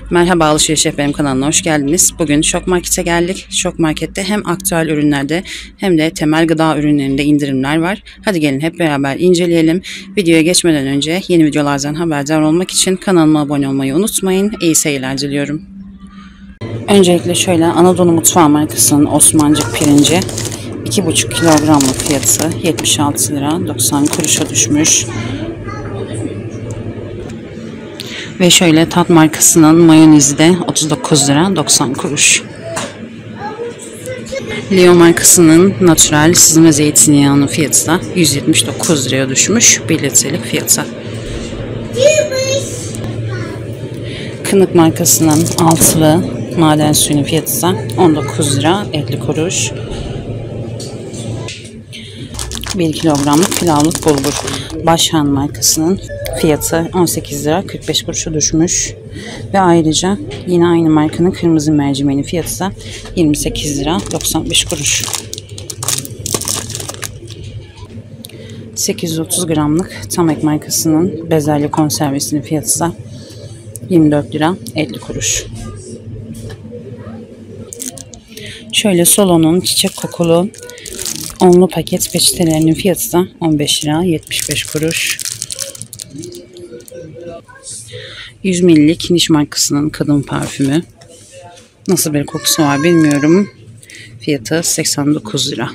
Merhaba Alışveriş Rehberim kanalına hoş geldiniz. Bugün Şok Market'e geldik. Şok Market'te hem aktüel ürünlerde hem de temel gıda ürünlerinde indirimler var. Hadi gelin hep beraber inceleyelim. Videoya geçmeden önce yeni videolardan haberdar olmak için kanalıma abone olmayı unutmayın. İyi seyirler diliyorum. Öncelikle şöyle Anadolu Mutfağı markasının Osmancık pirinci 2,5 kilogramlık fiyatı 76 lira 90 kuruşa düşmüş. Ve şöyle Tat markasının mayonezi de 39 lira 90 kuruş. Leo markasının natural süzme zeytinyağının fiyatı da 179 liraya düşmüş 1 litrelik fiyata. Kınık markasının altılı maden suyunun fiyatı da 19 lira 50 kuruş. 1 kilogramlık pilavlık bulgur. Başhan markasının fiyatı 18 lira 45 kuruşa düşmüş. Ve ayrıca yine aynı markanın kırmızı mercimeğinin fiyatı da 28 lira 95 kuruş. 830 gramlık Tamek markasının bezelye konservesinin fiyatı da 24 lira 50 kuruş. Şöyle Solo'nun çiçek kokulu onlu paket peçetelerinin fiyatı da 15 lira 75 kuruş. 100 ml'lik Niş markasının kadın parfümü. Nasıl bir kokusu var bilmiyorum. Fiyatı 89 lira.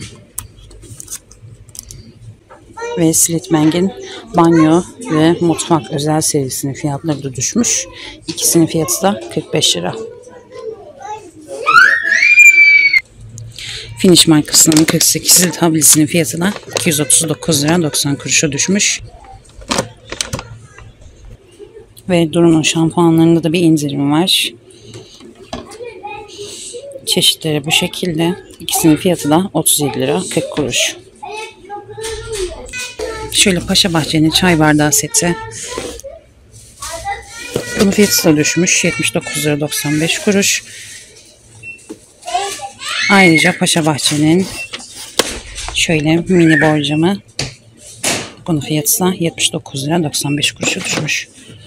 Ve Slitbang'in banyo ve mutfak özel serisinin fiyatları da düşmüş. İkisinin fiyatı da 45 lira. Finish markasının 48'li tablisinin fiyatı da 239 lira 90 kuruşa düşmüş. Ve Duru'nun şampuanlarında da bir indirim var. Çeşitleri bu şekilde. İkisinin fiyatı da 37 lira 40 kuruş. Şöyle Paşa Bahçe'nin çay bardağı seti. Bunun fiyatı da düşmüş. 79 lira 95 kuruş. Ayrıca Paşa Bahçe'nin şöyle mini borcamı. Bunun fiyatı da 79 lira 95 kuruşa düşmüş.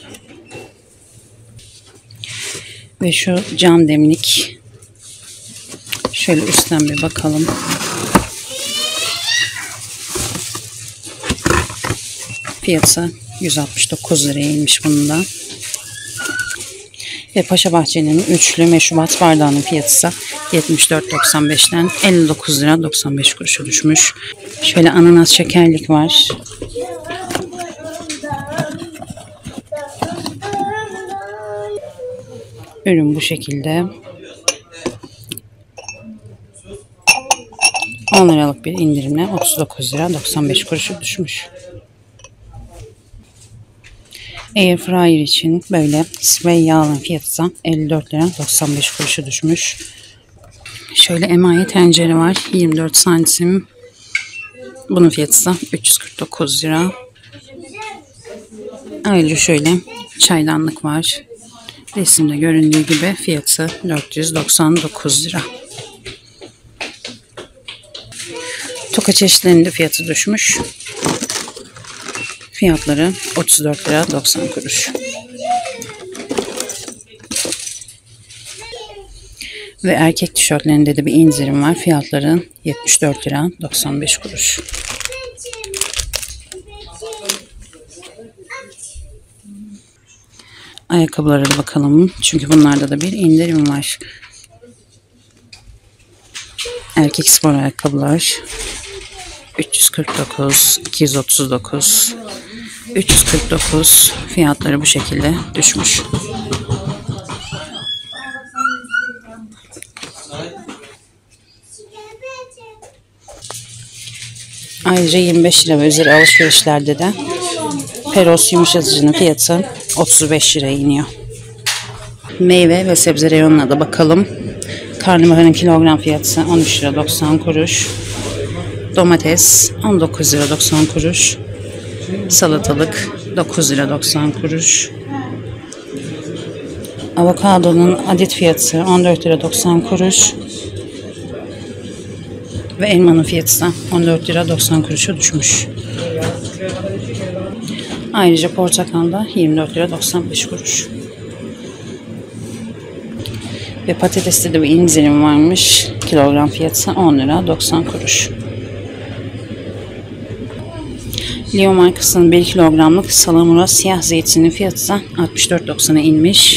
Ve şu cam demlik. Şöyle üstten bir bakalım. Fiyatı 169 liraya inmiş bunun da. Ve Paşa Bahçe'nin üçlü meşrubat bardağının fiyatı ise 74.95'ten 59 lira 95 kuruşa düşmüş. Şöyle ananas şekerlik var. Ürün bu şekilde. 10 liralık bir indirimle 39 lira 95 kuruşa düşmüş. Air fryer için böyle spray yağının fiyatı da 54 lira 95 kuruşa düşmüş. Şöyle emaye tencere var 24 santim. Bunun fiyatı da 349 lira. Ayrıca şöyle çaydanlık var. Resimde göründüğü gibi fiyatı 499 lira. Toka çeşitlerinde fiyatı düşmüş. Fiyatları 34 lira 90 kuruş. Ve erkek tişörtlerinde de bir indirim var. Fiyatları 74 lira 95 kuruş. Ayakkabılara da bakalım. Çünkü bunlarda da bir indirim var. Erkek spor ayakkabılar 349, 239, 349 fiyatları bu şekilde düşmüş. Ayrıca 25 lira ve üzeri alışverişlerde de Peros yumuşatıcının fiyatı 35 liraya iniyor. Meyve ve sebze reyonuna da bakalım. Karnabaharın kilogram fiyatı 13 lira 90 kuruş. Domates 19 lira 90 kuruş. Salatalık 9 lira 90 kuruş. Avokadonun adet fiyatı 14 lira 90 kuruş. Ve elmanın fiyatı da 14 lira 90 kuruşa düşmüş. Ayrıca portakal da 24 lira 95 kuruş. Ve patateste de bir indirim varmış. Kilogram fiyatı 10 lira 90 kuruş. Leo markasının 1 kilogramlık salamura siyah zeytinin fiyatı da 64.90'a inmiş.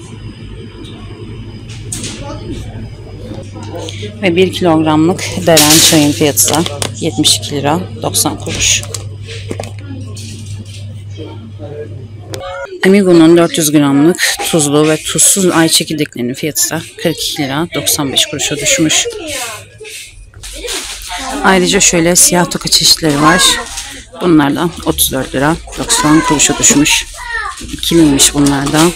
Ve 1 kilogramlık deren çayın fiyatı da 72 lira 90 kuruş. Amigo'nun 400 gramlık tuzlu ve tuzsuz ay çekirdeklerinin fiyatı da 42 lira 95 kuruşa düşmüş. Ayrıca şöyle siyah toka çeşitleri var. Bunlar da 34 lira 90 kuruşa düşmüş. İkiliymiş bunlar da.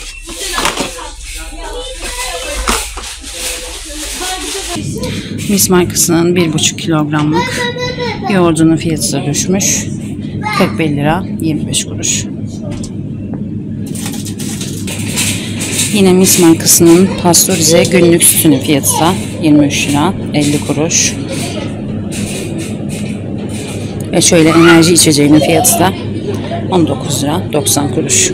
Mis markasının 1,5 kilogramlık yoğurdunun fiyatı da düşmüş. 41 lira 25 kuruş. Yine Mis markasının pastörize günlük sütünün fiyatı da 23 lira 50 kuruş. Ve şöyle enerji içeceğinin fiyatı da 19 lira 90 kuruş.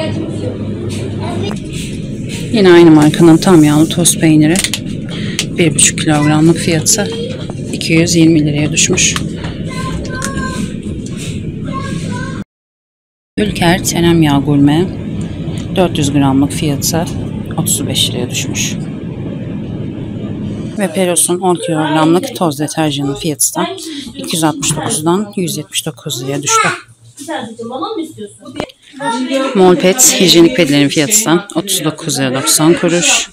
Yine aynı markanın tam yağlı toz peyniri 1,5 kilogramlık fiyatı 220 liraya düşmüş. Ülker tereyağ gurme 400 gramlık fiyatı 35 liraya düşmüş. Ve Peros'un 10 kilogramlık toz deterjanın fiyatı da 269'dan 179 liraya düştü. Molpet hijyenik pedlerin fiyatı da 39 lira 90 kuruş.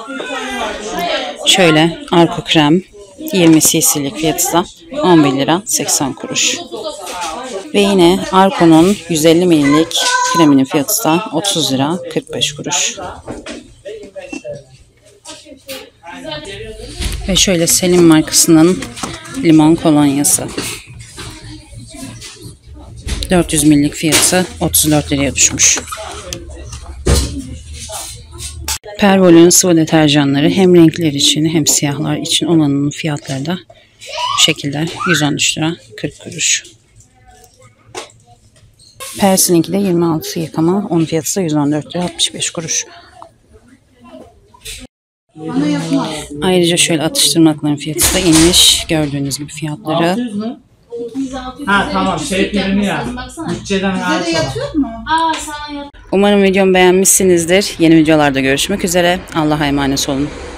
Şöyle Arko krem 20 cc'lik fiyatı da 11 lira 80 kuruş. Ve yine Arko'nun 150 ml'lik kreminin fiyatı da 30 lira 45 kuruş. Ve şöyle Selim markasının limon kolonyası 400 ml'lik fiyatı 34 liraya düşmüş. Pervol'ün sıvı deterjanları hem renkler için hem siyahlar için olanın fiyatları da bu şekilde 113 lira 40 kuruş. Persil'inki de 26 yıkama, onun fiyatı da 114 lira 65 kuruş. Ayrıca şöyle atıştırmalıkların fiyatı da inmiş. Gördüğünüz gibi fiyatları. 600 mü? Ha tamam birini ya. Bütçeden hariç olan. Umarım videomu beğenmişsinizdir. Yeni videolarda görüşmek üzere. Allah'a emanet olun.